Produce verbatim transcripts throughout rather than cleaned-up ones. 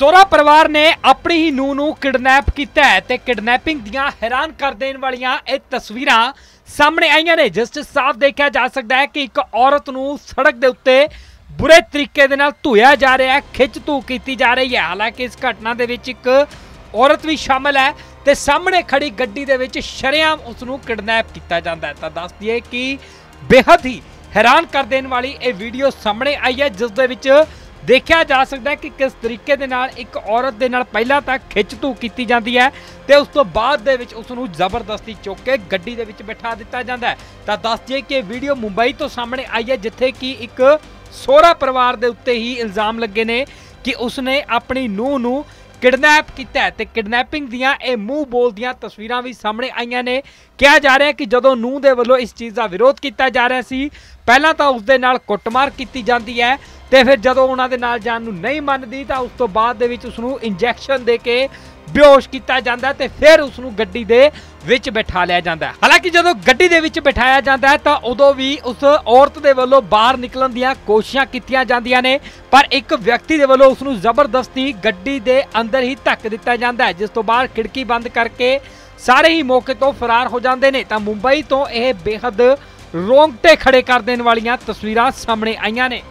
ਸੋਹਰਾ ਪਰਿਵਾਰ ਨੇ ਆਪਣੀ ਹੀ ਨੂੰਹ ਨੂੰ ਕਿਡਨੈਪ ਕੀਤਾ ਹੈ ਤੇ ਕਿਡਨੈਪਿੰਗ ਦੀਆਂ ਹੈਰਾਨ ਕਰ ਦੇਣ ਵਾਲੀਆਂ ਇਹ ਤਸਵੀਰਾਂ ਸਾਹਮਣੇ ਆਈਆਂ ਨੇ, ਜਿਸ 'ਚ ਸਾਫ਼ ਦੇਖਿਆ ਜਾ ਸਕਦਾ ਹੈ ਕਿ ਇੱਕ ਔਰਤ ਨੂੰ ਸੜਕ ਦੇ ਉੱਤੇ ਬੁਰੇ ਤਰੀਕੇ ਦੇ ਨਾਲ ਧੋਇਆ ਜਾ ਰਿਹਾ ਹੈ, ਖਿੱਚ ਧੂ ਕੀਤੀ ਜਾ ਰਹੀ ਹੈ। ਹਾਲਾਂਕਿ ਇਸ ਘਟਨਾ ਦੇ ਵਿੱਚ ਇੱਕ ਔਰਤ ਵੀ ਸ਼ਾਮਲ ਹੈ ਤੇ ਸਾਹਮਣੇ ਖੜੀ ਗੱਡੀ ਦੇ ਵਿੱਚ ਸ਼ਰੇਆਮ ਉਸ ਨੂੰ ਕਿਡਨੈਪ ਕੀਤਾ ਜਾਂਦਾ ਹੈ। ਤਾਂ ਦੱਸ ਦਈਏ ਕਿ ਬੇहद ਹੀ हैरान कर देने वाली ये वीडियो सामने आई है, जिस दे विच देखा जा सकता है कि किस तरीके दे नाल एक औरत दे नाल पहला तक खिच धू की जाती है ते उस तो बाद दे विच उसनू जबरदस्ती चुक के गड्डी दे विच बैठा दिता जाता है। तो दस दिए कि वीडियो मुंबई तो सामने आई है, जिथे कि एक सोहरा परिवार दे उत्ते ही इल्जाम लगे ने कि उसने अपनी नूह नू किडनैप किया है ते किडनैपिंग दियां ए मूँह बोल दियां तस्वीरां भी सामने आईयां ने। कहा जा रहा है कि जदों नूह दे वल्लों इस चीज़ का विरोध किया जा रहा सी, पहला तो उसदे नाल कुटमार की जाती है ते फिर जदों उन्हां दे नाल जान नूं नहीं मनदी तां उस तो बाद दे विच उसनूं इंजैक्शन दे के बेहोश किया जाता है ते फिर उसनूं गड्डी दे विच बैठा लिया जाता है। हालांकि जदों गड्डी दे विच बैठाया जाता है तां उदों भी उस औरत दे वल्लों बाहर निकलण दीयां कोशिशां कीतीआं जांदियां ने, पर एक व्यक्ति दे वल्लों उसनूं जबरदस्ती गड्डी दे अंदर ही धक दिता जाता है, जिस तो बाहर खिड़की बंद करके सारे ही मौके तो फरार हो जाते हैं। तो मुंबई तो यह बेहद रोंगटे खड़े कर देने वालियां तस्वीरां सामने आईयां ने।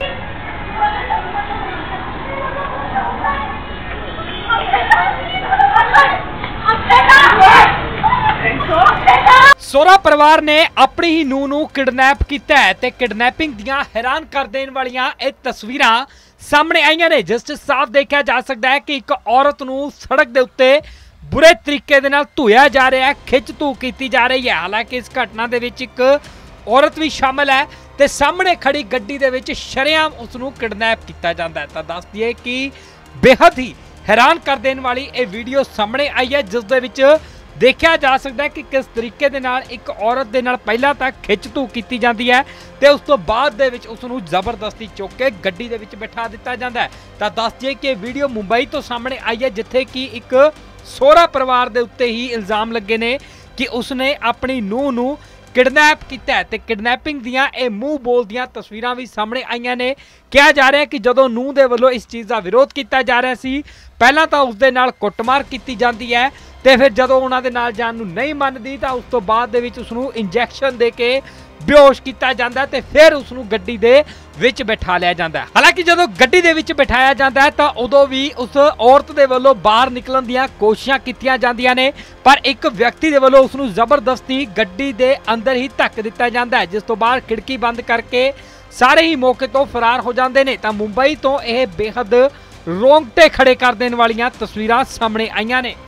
सोहरा परिवार ने अपनी ही नूह नू किडनैप किया है ते किडनैपिंग दियां हैरान कर देने वालियां ये तस्वीरां सामने आईयां ने, जिस 'च साफ देखा जा सकता है कि एक औरत नू सड़क दे उत्ते बुरे तरीके दे नाल धोया जा रहा है, खिच धू की जा रही है। हालांकि इस घटना दे विच एक औरत भी शामिल है ते सामने खड़ी गड्डी दे विच शरेआम उसनू किडनैप किया जाता है। तो दस दिए कि बेहद ही हैरान कर देने वाली ये वीडियो सामने आई है, जिस दे विच देखा जा सकता है कि किस तरीके दे नाल एक औरत दे नाल पहला तक खिच धू की जाती है ते उस तो बाद दे विच उसनू जबरदस्ती चुक के गड्डी दे विच बैठा दिता जाता है। तो दस दिए कि वीडियो मुंबई तो सामने आई है, जिथे कि एक सोहरा परिवार दे उत्ते ही इल्जाम लगे ने कि उसने अपनी नूह नू किडनैप किया है ते किडनैपिंग दियां ए मूँह बोल दियां तस्वीरां भी सामने आईयां ने। कहा जा रहा है कि जदों नूह दे वल्लों इस चीज़ का विरोध किया जा रहा सी, पहला तो उसदे नाल कुटमार की जाती है ते फिर जदों उन्हां दे नाल जान नूं नहीं मनदी तां उस तो बाद दे विच उसनूं इंजैक्शन दे के बेहोश किया जाता है ते फिर उसनूं गड्डी दे विच बैठा लिया जाता है। हालांकि जदों गड्डी दे विच बैठाया जाता है तां उदों भी उस औरत दे वल्लों बाहर निकलण दीयां कोशिशां कीतीआं जांदियां ने, पर एक व्यक्ति दे वल्लों उसनूं जबरदस्ती गड्डी दे अंदर ही धक दिता जाता है, जिस तो बाहर खिड़की बंद करके सारे ही मौके तो फरार हो जाते हैं। तो मुंबई तो यह बेहद रोंगटे खड़े कर देने वालियां तस्वीरां सामने आईयां ने।